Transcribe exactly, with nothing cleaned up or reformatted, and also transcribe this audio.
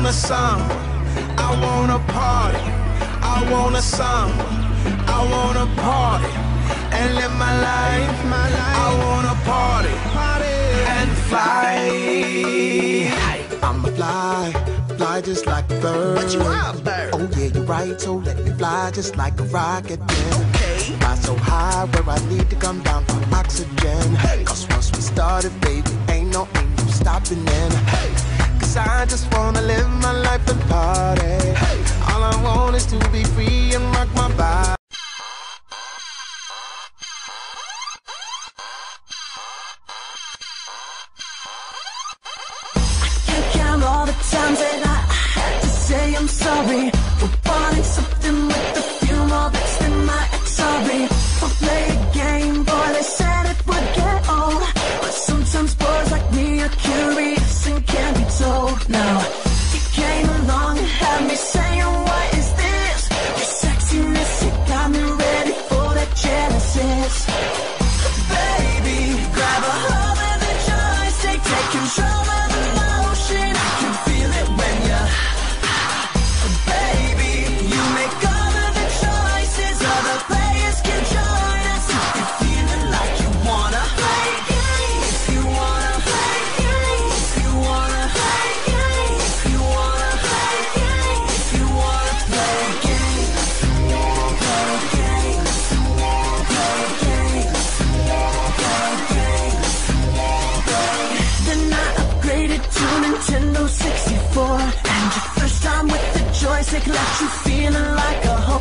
a summer, I want a party. I want a summer, I want a party. And live my life, my life. I want a party, party. And fly. I'ma fly, fly just like a bird. But you are a bird. Oh yeah, you're right, so let me fly just like a rocket man. Okay. Fly so high where I need to come down for oxygen. Hey. Cause once we started, baby, ain't no, ain't no stopping then. Hey. Cause I just wanna live my life and party. Hey. All I want is to be free and rock my body. All the times that I had to say I'm sorry for wanting something with the few more that's than my ex-sorry. For play a game, boy, they said it would get old. But sometimes boys like me are curious and can't be told. Now, you came along and had me saying, what is this? Your sexiness, you got me ready for that Genesis. Baby, grab a hold of the joystick, take control of the motion. I can feel it when you, baby, you make all of the choices. Other players can join us if you're feeling like you wanna play games. If you wanna play games. If you wanna play games. If you wanna play games. If you wanna play games. Play games. Play games. Play games. Then I upgraded to Nintendo sixty-four, and your first time with the joystick left you feeling like a whole